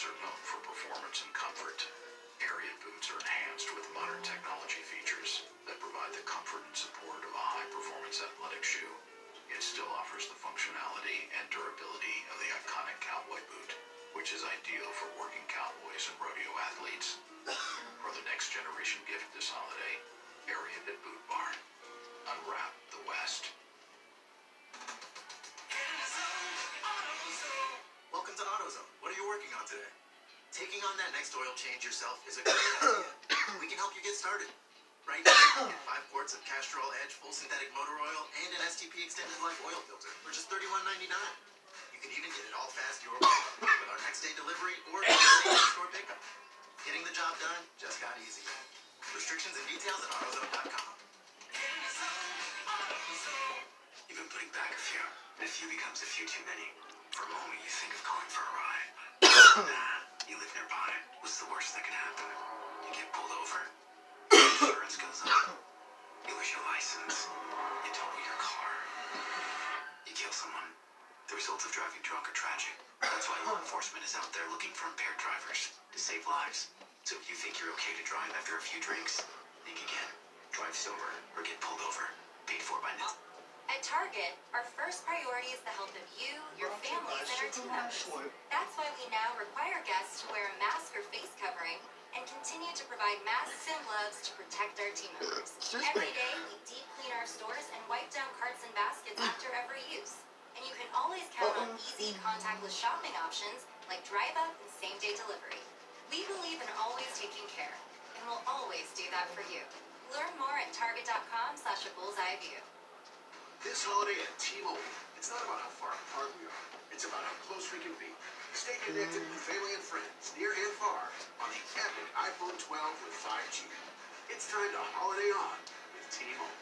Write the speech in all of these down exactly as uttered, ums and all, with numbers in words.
boots are known for performance and comfort. Ariat boots are enhanced with modern technology features that provide the comfort and support of a high-performance athletic shoe. It still offers the functionality and durability of the iconic cowboy boot, which is ideal for working cowboys and rodeo athletes. For the next generation gift this holiday, Ariat at Boot Barn. Unwrap the West. Welcome to AutoZone. What are you working on today? Taking on that next oil change yourself is a great idea. We can help you get started. Right now, you can get five quarts of Castrol Edge full synthetic motor oil and an S T P extended life oil filter for just thirty-one ninety-nine. You can even get it all fast your way with our next day delivery or store pickup. Getting the job done just got easy. Restrictions and details at AutoZone dot com. You've been putting back a few, and a few becomes a few too many. For a moment, you think of calling for a ride, but nah, you live nearby. What's the worst that can happen? You get pulled over. Insurance goes up. You lose your license. You total your car. You kill someone. The results of driving drunk are tragic. That's why law enforcement is out there looking for impaired drivers to save lives. So if you think you're okay to drive after a few drinks, think again. Drive sober or get pulled over. Paid for by now. At Target, our first priority is the health of you, your families, and our team members. That's why we now require guests to wear a mask or face covering and continue to provide masks and gloves to protect our team members. Every day, we deep clean our stores and wipe down carts and baskets after every use. And you can always count on easy, contactless shopping options like drive-up and same-day delivery. We believe in always taking care, and we'll always do that for you. Learn more at target dot com slash a bullseye view. This holiday at T-Mobile, it's not about how far apart we are. It's about how close we can be. Stay connected with family and friends, near and far, on the epic iPhone twelve with five G. It's time to holiday on with T-Mobile.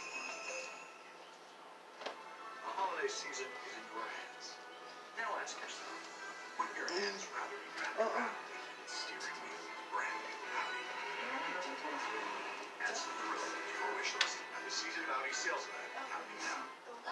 The holiday season is in your hands. Now ask yourself, what your hands rather be wrapped around the steering wheel of a brand new Audi? Add some thrill to your wish list at the season of Audi sales event happening now.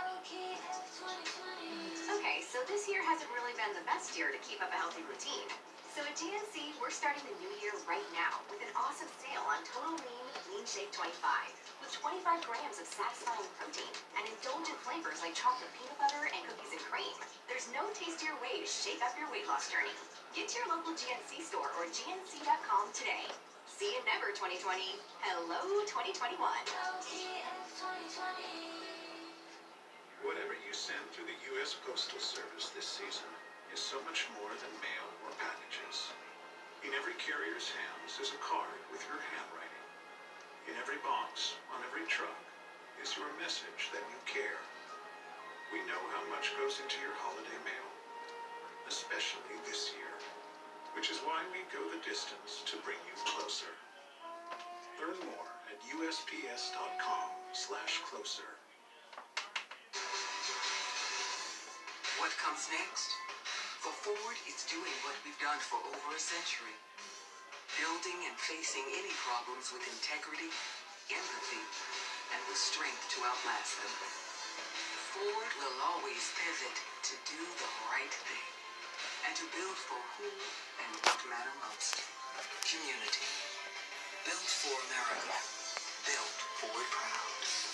Okay, so this year hasn't really been the best year to keep up a healthy routine. So at G N C, we're starting the new year right now with an awesome sale on Total Lean Lean Shake twenty-five with twenty-five grams of satisfying protein and indulgent flavors like chocolate peanut butter and cookies and cream. There's no tastier way to shake up your weight loss journey. Get to your local G N C store or G N C dot com today. See you never twenty twenty. Hello twenty twenty-one. Whatever you send through the U S Postal Service this season is so much more than mail or packages. In every carrier's hands is a card with your handwriting. In every box, on every truck, is your message that you care. We know how much goes into your holiday mail, especially this year, which is why we go the distance to bring you closer. Learn more at U S P S dot com slash closer. What comes next? For Ford, it's doing what we've done for over a century. Building and facing any problems with integrity, empathy, and with strength to outlast them. Ford will always pivot to do the right thing and to build for who and what matter most. Community. Built for America. Built Ford proud.